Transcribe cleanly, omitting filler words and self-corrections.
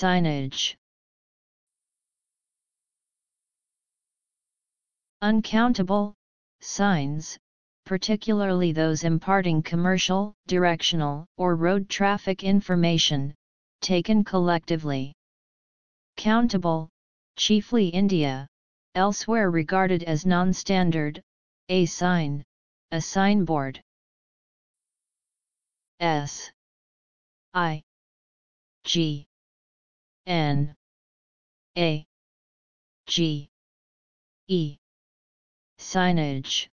signage. Uncountable signs, particularly those imparting commercial, directional, or road traffic information, taken collectively. Countable, chiefly India, elsewhere regarded as non-standard, a sign, a signboard. S I G N A G E signage.